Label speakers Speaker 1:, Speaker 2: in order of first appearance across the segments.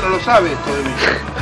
Speaker 1: no lo sabe esto de mí.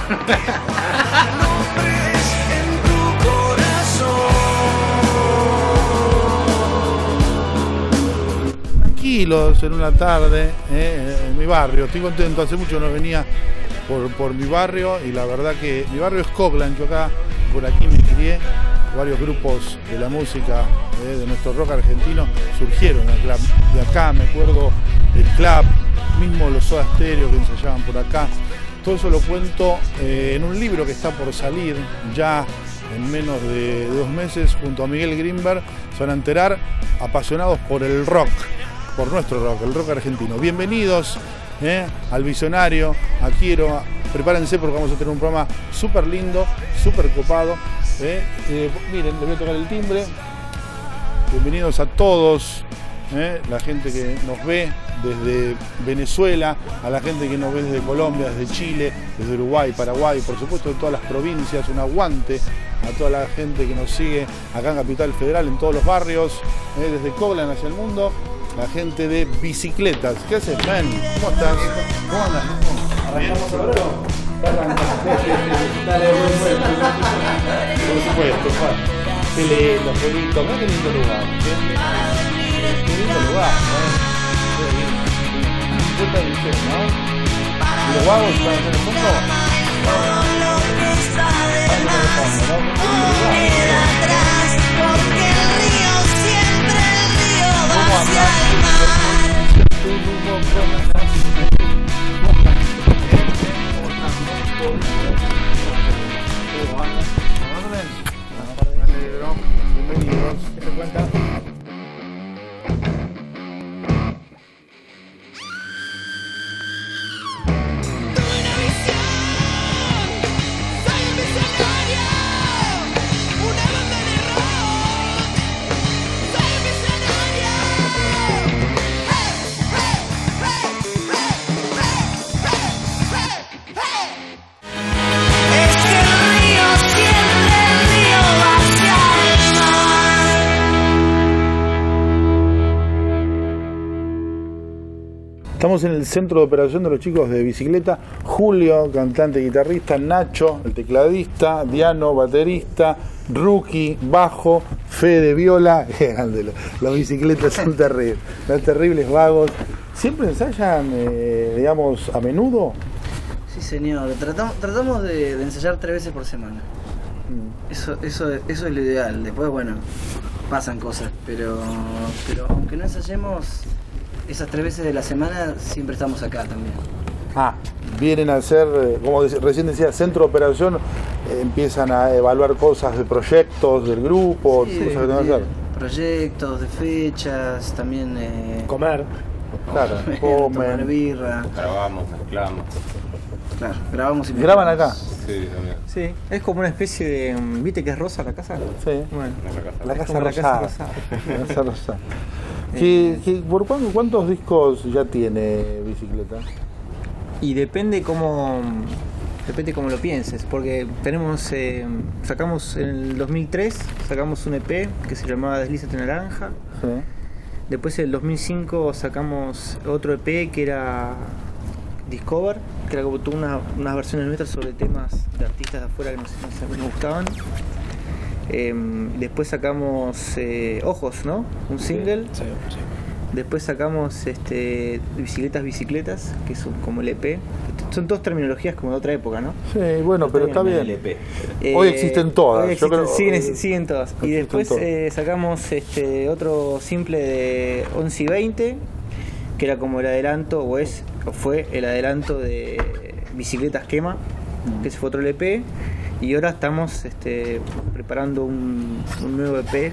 Speaker 1: Tranquilos en una tarde en mi barrio, estoy contento, hace mucho no venía por mi barrio y la verdad que mi barrio es Coglan, yo acá, por aquí me crié, varios grupos de la música de nuestro rock argentino surgieron de acá, me acuerdo del Club, mismo los Soda Stereo que ensayaban por acá, todo eso lo cuento en un libro que está por salir ya en menos de 2 meses junto a Miguel Grimberg, se van a enterar apasionados por el rock, por nuestro rock, el rock argentino. Bienvenidos al Visionario, a Quiero, prepárense porque vamos a tener un programa súper lindo, súper copado. Miren, les voy a tocar el timbre. Bienvenidos a todos, la gente que nos ve desde Venezuela, a la gente que nos ve desde Colombia, desde Chile, desde Uruguay, Paraguay, por supuesto de todas las provincias, un aguante a toda la gente que nos sigue acá en Capital Federal, en todos los barrios, desde Coglan hacia el mundo. La gente de bicicletas. ¿Qué haces, man? ¿Cómo estás? ¿Cómo andas? ¿Arrancamos ahora? Dale, por supuesto, Juan. Qué lindo, qué lindo. Qué lindo lugar. Qué lindo lugar, Disfruta de usted, ¿no? ¿Y los vagos están en el fondo? Bienvenidos. ¿Qué te cuenta? Estamos en el centro de operación de los chicos de bicicleta. Julio, cantante y guitarrista, Nacho, el tecladista, Diano, baterista, Rookie, bajo, Fede, viola. Las bicicletas son terribles, son terribles vagos. ¿Siempre ensayan, digamos, a menudo?
Speaker 2: Sí, señor. Tratamos de ensayar 3 veces por semana. Eso es lo ideal. Después, bueno, pasan cosas, pero aunque no ensayemos esas 3 veces de la semana, siempre estamos acá también.
Speaker 1: Vienen a hacer, como recién decía, centro de operación, empiezan a evaluar cosas de proyectos del grupo,
Speaker 2: sí,
Speaker 1: cosas que tengan que hacer.
Speaker 2: Proyectos, de fechas, también
Speaker 3: comer.
Speaker 1: Claro,
Speaker 2: tomar birra.
Speaker 4: Grabamos, mezclamos.
Speaker 2: Claro, grabamos y
Speaker 1: ¿Graban acá?
Speaker 4: Sí, también.
Speaker 3: Sí, es como una especie de... ¿Viste que es rosa la casa?
Speaker 1: Sí.
Speaker 3: Bueno,
Speaker 1: La casa
Speaker 3: como
Speaker 1: rosada. La casa rosada. ¿Por cuántos discos ya tiene Bicicleta?
Speaker 3: y depende cómo lo pienses, porque tenemos sacamos en el 2003 sacamos un EP que se llamaba Deslízate Naranja.
Speaker 1: Sí.
Speaker 3: Después en el 2005 sacamos otro EP que era Discover, que era como todas unas versiones nuestras sobre temas de artistas de afuera que nos gustaban. Después sacamos Ojos, ¿no? Un single.
Speaker 4: Sí, sí.
Speaker 3: Después sacamos Bicicletas, que son como el EP. Son todas terminologías como de otra época, ¿no?
Speaker 1: Sí, bueno, pero está bien.
Speaker 4: LP.
Speaker 1: Hoy existen todas.
Speaker 3: Hoy
Speaker 1: Yo creo,
Speaker 3: siguen todas. Y después sacamos otro simple de 11 y 20, que era como el adelanto, o fue el adelanto de Bicicletas Quema, que ese fue otro LP. Y ahora estamos preparando un nuevo EP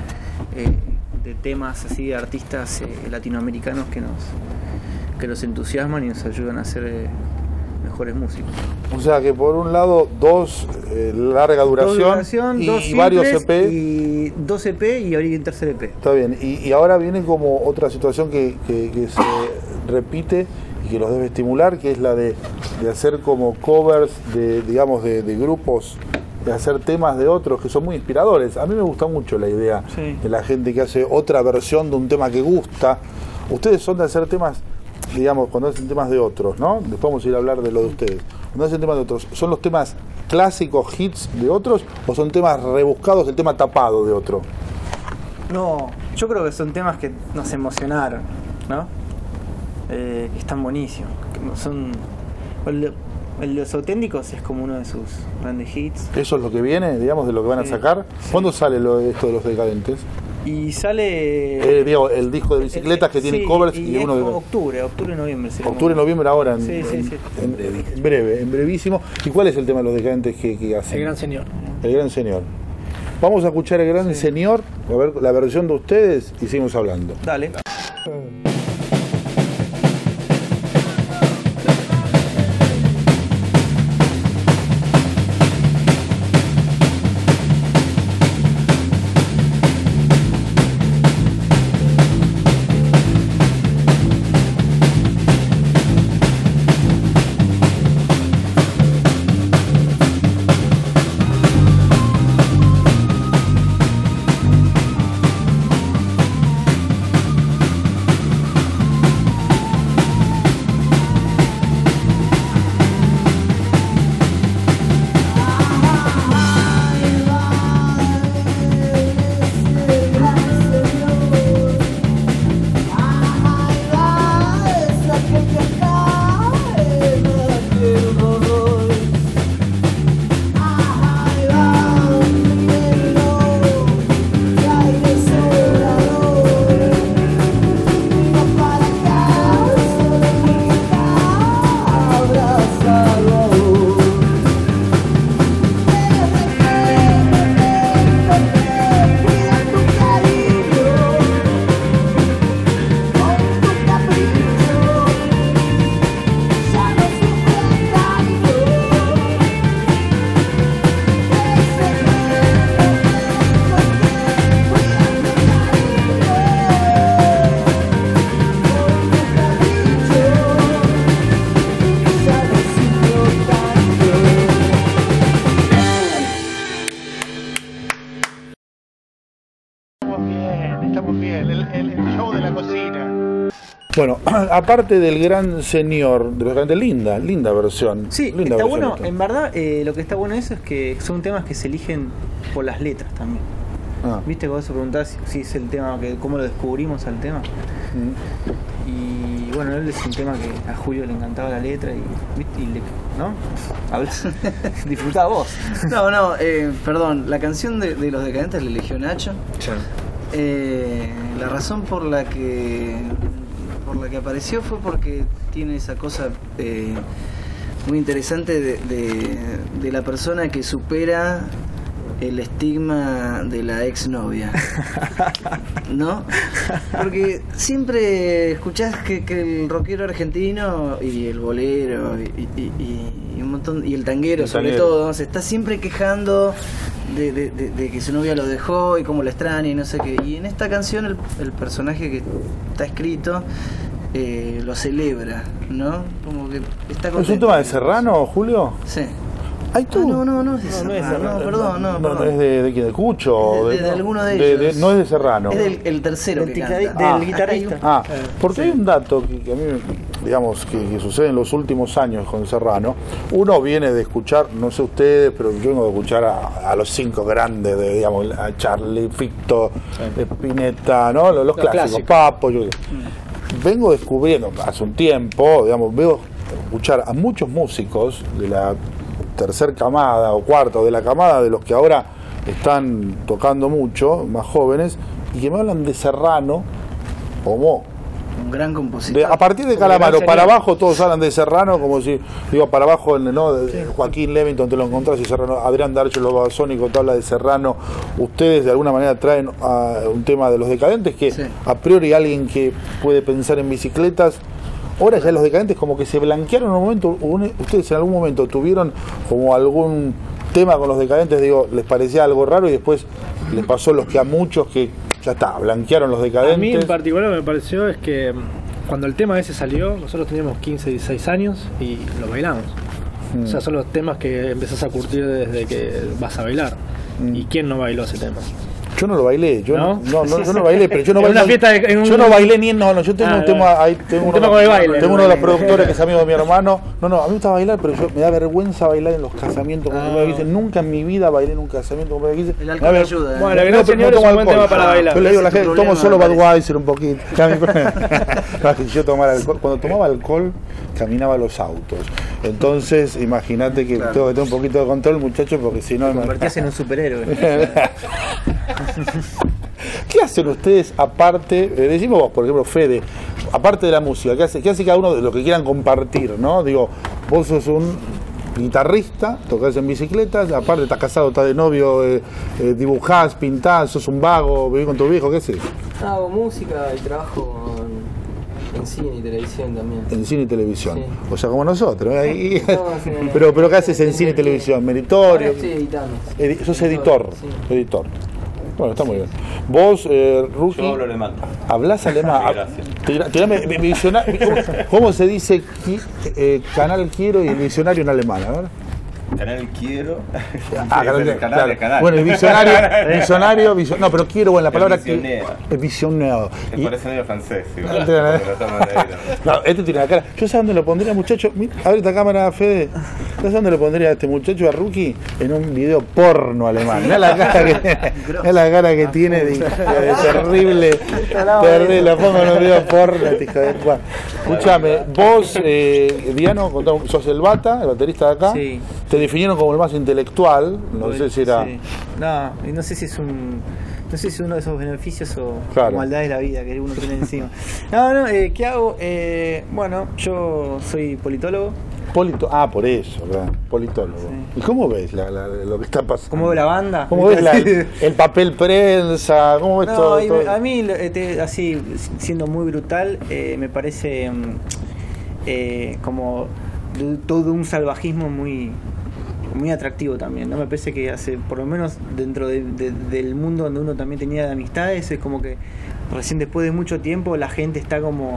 Speaker 3: de temas así de artistas latinoamericanos que nos entusiasman y nos ayudan a ser mejores músicos.
Speaker 1: O sea que por un lado dos larga duración, y varios EP.
Speaker 3: Y 2 EP y ahorita un tercer EP.
Speaker 1: Está bien, y ahora viene como otra situación que se repite y que los debe estimular, que es la de hacer como covers de grupos, de hacer temas de otros que son muy inspiradores. A mí me gusta mucho la idea de la gente que hace otra versión de un tema que gusta. Ustedes son de hacer temas, digamos, cuando hacen temas de otros, ¿no? Después vamos a ir a hablar de lo de ustedes. Cuando hacen temas de otros, ¿son los temas clásicos, hits de otros, o son temas rebuscados, el tema tapado de otro?
Speaker 3: No, yo creo que son temas que nos emocionaron, ¿no? Que están buenísimos. Son... Los Auténticos es como uno de sus grandes hits.
Speaker 1: ¿Eso es lo que viene, digamos, de lo que van a sacar?
Speaker 3: Sí.
Speaker 1: ¿Cuándo sale esto de los Decadentes?
Speaker 3: Y sale...
Speaker 1: Digo, el disco de Bicicletas que tiene covers y uno de...
Speaker 3: Octubre, noviembre.
Speaker 1: Octubre, noviembre ahora,
Speaker 3: en
Speaker 1: breve, en brevísimo. ¿Y cuál es el tema de los Decadentes que hacen?
Speaker 5: El Gran Señor.
Speaker 1: El Gran Señor. Vamos a escuchar El Gran Señor, a ver la versión de ustedes y seguimos hablando.
Speaker 3: Dale.
Speaker 1: Bueno, aparte del Gran Señor, de los grandes, linda versión.
Speaker 3: Sí,
Speaker 1: linda
Speaker 3: está
Speaker 1: versión
Speaker 3: bueno,
Speaker 1: esta.
Speaker 3: en verdad lo que está bueno de eso es que son temas que se eligen por las letras también. Viste, cuando se preguntás si es el tema, cómo lo descubrimos al tema. Y bueno, él es un tema que a Julio le encantaba la letra y ¿no? Hablas, disfrutá vos.
Speaker 2: No, perdón, la canción de Los Decadentes la eligió Nacho. La razón por la que apareció fue porque tiene esa cosa muy interesante de la persona que supera el estigma de la exnovia, ¿no? Porque siempre escuchás que el rockero argentino y el bolero y un montón, y el tanguero sobre todo, se está siempre quejando de que su novia lo dejó y cómo la extraña y no sé qué. Y en esta canción el personaje que está escrito lo celebra, ¿no? Como que está contento.
Speaker 1: ¿Es un tema de Serrano, Julio?
Speaker 2: Sí.
Speaker 1: ¿Ay, tú?
Speaker 2: No es de Serrano. Perdón.
Speaker 1: No, ¿es de quién? ¿De Cucho?
Speaker 2: De alguno de ellos.
Speaker 1: No es de Serrano.
Speaker 2: Es el tercero que canta.
Speaker 3: Del guitarrista.
Speaker 1: Porque hay un dato que a mí, digamos, que sucede en los últimos años con Serrano. Uno viene de escuchar, no sé ustedes, pero yo vengo de escuchar a los 5 grandes, digamos, a Charlie, Fito, Spinetta, ¿no? Los clásicos, Papo. Vengo descubriendo hace un tiempo, digamos, escuchar a muchos músicos de la tercer camada o cuarta, o de la camada de los que ahora están tocando mucho, más jóvenes, y que me hablan de Serrano como
Speaker 2: un gran compositor.
Speaker 1: A partir de Calamaro para abajo todos hablan de Serrano como si, digo, para abajo, ¿no? Joaquín Levington te lo encontrás y Serrano, Adrián D'Arcio Babasónico te habla de Serrano. Ustedes de alguna manera traen un tema de Los Decadentes que a priori alguien que puede pensar en Bicicletas. Ahora ya Los Decadentes como que se blanquearon en un momento. Ustedes en algún momento tuvieron como algún tema con Los Decadentes, digo, les parecía algo raro y después les pasó los que a muchos que ya está, blanquearon Los Decadentes.
Speaker 5: A mí en particular me pareció es que cuando el tema ese salió, nosotros teníamos 15, 16 años y lo bailamos. O sea, son los temas que empezás a curtir desde que vas a bailar. ¿Y quién no bailó ese tema?
Speaker 1: Yo no lo bailé, yo
Speaker 5: ¿No?
Speaker 1: yo no bailé, pero yo no
Speaker 5: En
Speaker 1: bailé.
Speaker 5: una fiesta
Speaker 1: Yo no bailé ni yo tengo un tema, ahí tengo
Speaker 5: un tema con el baile.
Speaker 1: Tengo uno de los productores que es amigo de mi hermano. No, a mí me gusta bailar, pero me da vergüenza bailar en los casamientos con primera vez. Nunca en mi vida bailé en un casamiento con primera vez.
Speaker 2: El alcohol ayuda.
Speaker 5: Bueno, la verdad, señor, es un buen tema para bailar.
Speaker 1: Yo le digo a la gente, tomo solo
Speaker 2: problema,
Speaker 1: Budweiser un poquito. Yo tomara alcohol. Cuando tomaba alcohol, caminaba los autos. Entonces, imagínate que tengo que tener un poquito de control, muchachos, porque si no...
Speaker 3: Te convertías en un superhéroe.
Speaker 1: ¿Qué hacen ustedes aparte, decimos vos, por ejemplo, Fede, aparte de la música, qué hace cada uno de lo que quieran compartir, ¿no? Digo, vos sos un guitarrista, tocás en bicicletas, aparte estás casado, estás de novio, dibujás, pintás, sos un vago, vivís con tu viejo, ¿qué haces?
Speaker 6: Hago música y trabajo en cine y televisión también.
Speaker 1: En cine y televisión,
Speaker 6: Sí.
Speaker 1: O sea, como nosotros. Ahí.
Speaker 6: No, sí,
Speaker 1: pero ¿qué haces en cine y televisión? ¿Meritorio?
Speaker 6: Ahora estoy editando.
Speaker 1: ¿Sos editor?
Speaker 6: Sí.
Speaker 1: Editor. Bueno, está muy bien. Vos, Rookie,
Speaker 4: Yo hablo alemán.
Speaker 1: ¿hablás alemán?
Speaker 4: Sí, gracias.
Speaker 1: Tirame ¿cómo se dice canal quiero y el visionario en alemán? A ver.
Speaker 4: Canal quiero.
Speaker 1: Canal,
Speaker 4: Canal.
Speaker 1: Bueno, el visionario, no, pero quiero, bueno, la palabra
Speaker 4: visionero.
Speaker 1: El visionero.
Speaker 4: Me parece medio francés. Igual,
Speaker 1: Pero
Speaker 4: pero estamos ahí, ¿no?
Speaker 1: No, este tiene la cara. Yo sé dónde lo pondría, muchacho. Abre esta cámara, Fede. ¿Sabes dónde lo pondría a este muchacho, a Rookie? En un video porno alemán. Mirá la cara que tiene de terrible. Terrible. Lo pongo en un video porno. Bueno, escúchame, vos, Diano, sos el Bata, el baterista de acá.
Speaker 3: Sí.
Speaker 1: Te definieron como el más intelectual. No sé si era.
Speaker 3: Sí. No sé si es no sé si es uno de esos beneficios o
Speaker 1: Claro.
Speaker 3: maldades de la vida que uno tiene encima. ¿Qué hago? Bueno, yo soy politólogo.
Speaker 1: Por eso, ¿verdad? Politólogo.
Speaker 3: Sí.
Speaker 1: ¿Y cómo ves lo que está pasando?
Speaker 3: ¿Cómo veo la banda?
Speaker 1: ¿Cómo ves el papel prensa? ¿Cómo ves todo?
Speaker 3: A mí, así, siendo muy brutal, me parece como todo un salvajismo muy atractivo también, ¿no? Me parece que hace, por lo menos dentro del mundo donde uno también tenía de amistades, es como que recién después de mucho tiempo la gente está como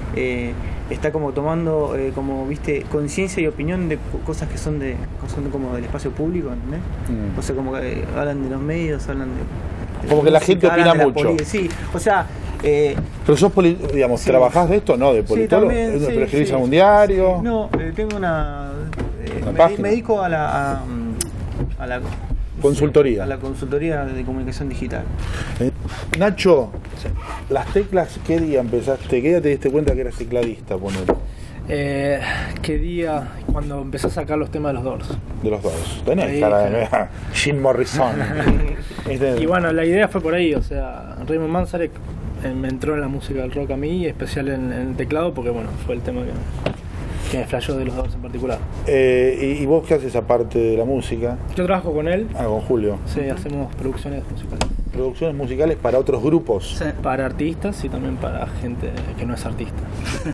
Speaker 3: tomando como viste conciencia y opinión de cosas que son como del espacio público, ¿entendés? O sea, como que hablan de los medios, hablan de
Speaker 1: como que la gente
Speaker 3: hablan
Speaker 1: opina
Speaker 3: de la
Speaker 1: mucho.
Speaker 3: Sí, o sea,
Speaker 1: pero sos, digamos,
Speaker 3: sí.
Speaker 1: ¿trabajás de esto? No, de politólogo.
Speaker 3: Sí, también,
Speaker 1: ¿Pero escribís
Speaker 3: sí,
Speaker 1: a un diario?
Speaker 3: sí. No, tengo una
Speaker 1: página.
Speaker 3: me dedico a la
Speaker 1: Consultoría.
Speaker 3: A la consultoría de comunicación digital.
Speaker 1: Nacho, las teclas, ¿qué día empezaste? ¿Qué día te diste cuenta que eras tecladista? Ponele?
Speaker 5: ¿Qué día? Cuando empecé a sacar los temas de los Doors.
Speaker 1: De los dos. Tenés
Speaker 5: Sí,
Speaker 1: cara de Jim Morrison.
Speaker 5: Y bueno, la idea fue por ahí, o sea, Raymond Manzarek me entró en la música del rock a mí, especial en el teclado, porque bueno, fue el tema que me flashó de los Doors en particular.
Speaker 1: ¿Y vos qué haces aparte de la música?
Speaker 5: Yo trabajo con él.
Speaker 1: Con Julio.
Speaker 5: Sí, hacemos producciones musicales.
Speaker 1: Producciones musicales para otros grupos.
Speaker 2: Sí.
Speaker 5: Para artistas y también para gente que no es artista.